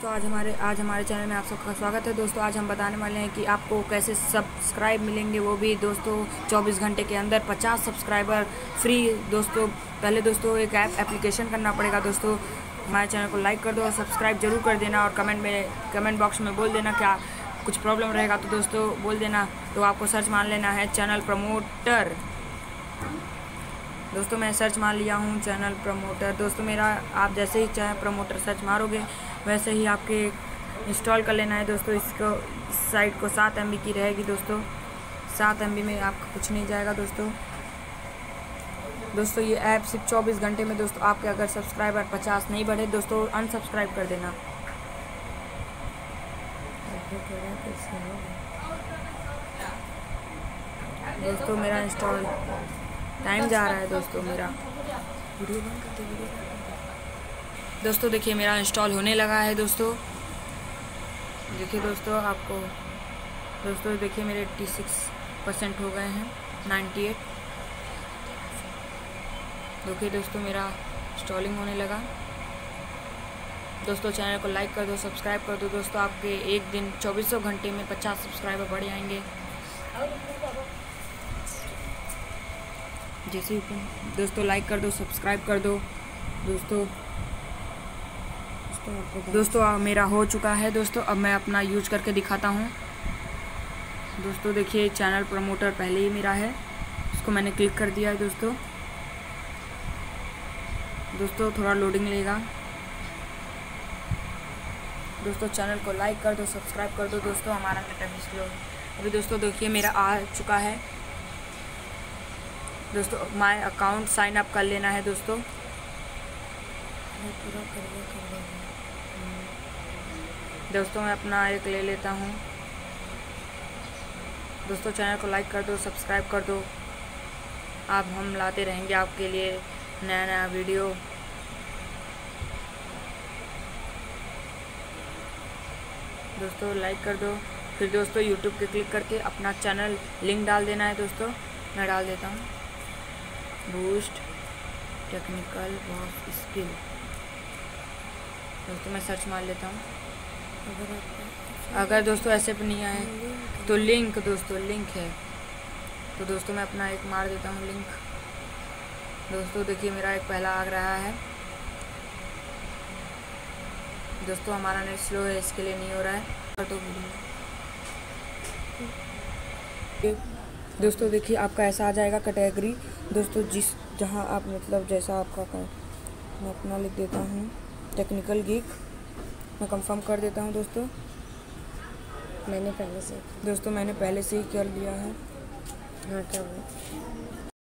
दोस्तों आज हमारे चैनल में आप सबका स्वागत है। दोस्तों आज हम बताने वाले हैं कि आपको कैसे सब्सक्राइब मिलेंगे, वो भी दोस्तों 24 घंटे के अंदर 50 सब्सक्राइबर फ्री। दोस्तों पहले दोस्तों एक एप्लीकेशन करना पड़ेगा। दोस्तों हमारे चैनल को लाइक कर दो और सब्सक्राइब जरूर कर देना, और कमेंट बॉक्स में बोल देना क्या कुछ प्रॉब्लम रहेगा तो दोस्तों बोल देना। तो आपको सर्च मान लेना है चैनल प्रमोटर। दोस्तों मैं सर्च मान लिया हूँ चैनल प्रमोटर। दोस्तों मेरा आप जैसे ही चाहे प्रमोटर सर्च मारोगे वैसे ही आपके इंस्टॉल कर लेना है। दोस्तों इस साइट को 7 MB की रहेगी। दोस्तों 7 MB में आपका कुछ नहीं जाएगा। दोस्तों ये ऐप सिर्फ 24 घंटे में दोस्तों आपके अगर सब्सक्राइबर 50 नहीं बढ़े दोस्तों अनसब्सक्राइब कर देना। दोस्तों मेरा इंस्टॉल टाइम जा रहा है। दोस्तों मेरा वीडियो बंद कर दे। दोस्तों देखिए मेरा इंस्टॉल होने लगा है। दोस्तों देखिए दोस्तों आपको दोस्तों देखिए मेरे 86% हो गए हैं, 98। देखिए दोस्तों मेरा इंस्टॉलिंग होने लगा। दोस्तों चैनल को लाइक कर दो, सब्सक्राइब कर दो। दोस्तों आपके एक दिन 2400 घंटे में 50 सब्सक्राइबर बढ़ जाएंगे। जैसे ही दोस्तों लाइक कर दो, सब्सक्राइब कर दो। दोस्तों मेरा हो चुका है। दोस्तों अब मैं अपना यूज करके दिखाता हूँ। दोस्तों देखिए चैनल प्रमोटर पहले ही मेरा है, उसको मैंने क्लिक कर दिया है। दोस्तों थोड़ा लोडिंग लेगा। दोस्तों चैनल को लाइक कर दो, सब्सक्राइब कर दो। दोस्तों हमारा नेट अभी स्लो अभी दोस्तों देखिए मेरा आ चुका है। दोस्तों माय अकाउंट साइन अप कर लेना है। दोस्तों मैं अपना एक ले लेता हूँ। दोस्तों चैनल को लाइक कर दो, सब्सक्राइब कर दो। आप हम लाते रहेंगे आपके लिए नया वीडियो। दोस्तों लाइक कर दो, फिर दोस्तों यूट्यूब पे क्लिक करके अपना चैनल लिंक डाल देना है। दोस्तों मैं डाल देता हूँ, बूस्ट टेक्निकल वॉइस स्किल। दोस्तों मैं सर्च मार लेता हूँ। अगर दोस्तों ऐसे भी नहीं आए तो लिंक है तो दोस्तों मैं अपना एक मार देता हूँ लिंक। दोस्तों देखिए मेरा एक पहला आ रहा है। दोस्तों हमारा नेट स्लो है, इसके लिए नहीं हो रहा है। तो दोस्तों देखिए आपका ऐसा आ जाएगा कैटेगरी। दोस्तों जहां आप मतलब जैसा आपका मैं अपना लिख देता हूं टेक्निकल गीक। मैं कंफर्म कर देता हूं। दोस्तों मैंने पहले से ही कर लिया है। हाँ क्या हुआ?